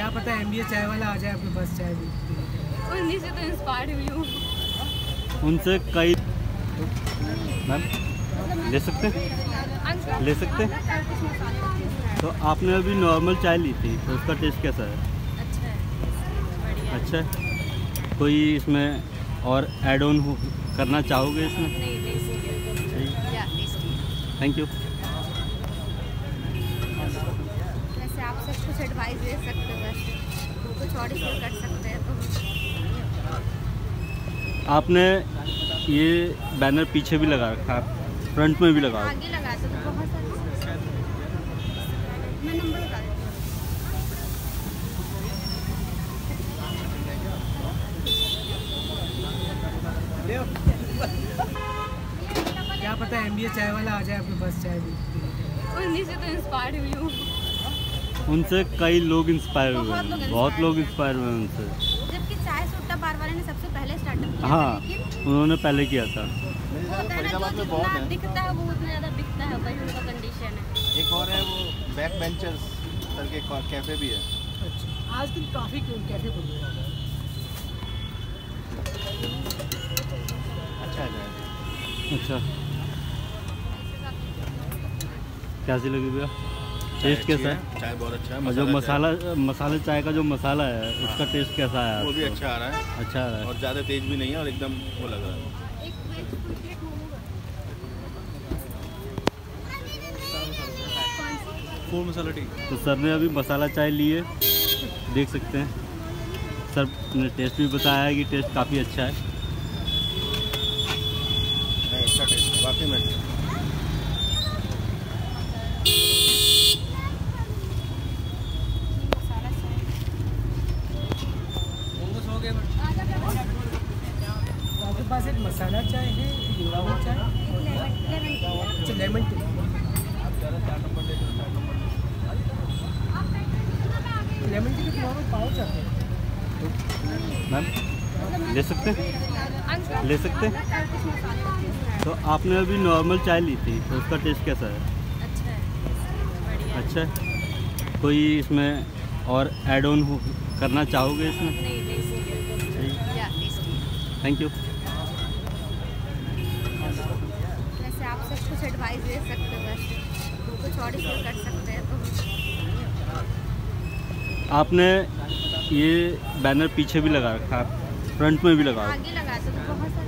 क्या पता MBA चाय वाला आ जाए आपके पास चाय भी। उन्हीं से तो इंस्पायर्ड हुई हूँ। उनसे कई मैम ले सकते हैं? ले सकते हैं? तो आपने अभी नॉर्मल चाय ली थी तो उसका टेस्ट कैसा है? अच्छा है, बढ़िया। अच्छा है। कोई इसमें और ऐड ऑन करना चाहोगे इसमें? नहीं, टेस्टी है। या टेस्टी। Thank you. वैसे आप सब कुछ एडवाइस दे सकते हो, वैसे कुछ और इसमें कर सकते हैं तो। आपने ये बैनर पीछे भी लगा रखा है, फ्रंट में भी लगा। आगे लगा तो बहुत सारे। मैं नंबर बता देती हूँ। क्या पता MBA चाय वाला आ जाए आपके पास चाय भी। उन्हीं से तो इंस्पायर्ड हुई हूँ। उनसे कई लोग इंस्पायर हुए हैं, बहुत लोग इंस्पायर हुए हैं उनसे। जबकि चाय सुट्टा बार वाले ने सबसे पहले स्टार्टअप किया था, हाँ, लेकिन उन्होंने पहले किया था। वो होता है ना, जो जितना दिखता है वो उतना ज़्यादा बिकता है, वही उनका कंडीशन है। एक और है वो बैक बेंचर्स करके कैफे भी है। अच्छा, आज दिन काफ़ी कैफे खुल गए। अच्छा है। अच्छा, कैसी लगी भैया? टेस्ट कैसा है? चाय बहुत अच्छा है। और जो मसाला चाय का जो मसाला है उसका टेस्ट कैसा है? वो भी अच्छा आ रहा है। अच्छा आ रहा है। और ज़्यादा तेज भी नहीं है और एकदम वो लग रहा है। एक veg full plate momo full masala tea. तो सर ने अभी मसाला चाय ली है, देख सकते हैं। सर ने टेस्ट भी बताया है कि टेस्ट काफ़ी अच्छा है। नहीं, अच्छा टेस्ट वाकई में। आपके पास एक मसाला चाय है, एक नॉर्मल चाय, अच्छा लेमन टी। लेमन टी के नॉर्मल पाउच आते हैं। मैम ले सकते हैं? ले सकते हैं? तो आपने अभी नॉर्मल चाय ली थी तो उसका टेस्ट कैसा है? अच्छा है, बढ़िया। अच्छा है। कोई इसमें और ऐड ऑन करना चाहोगे इसमें? नहीं, टेस्टी है। या टेस्टी। Thank you. वैसे आप सब कुछ एडवाइस दे सकते हो, वैसे कुछ और इसमें कर सकते हैं तो। आपने ये बैनर पीछे भी लगा रखा है, फ्रंट में भी लगा। आगे लगा तो बहुत सारे।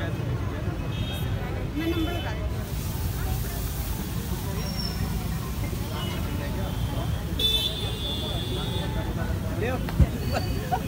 मैं नंबर बता देती हूँ।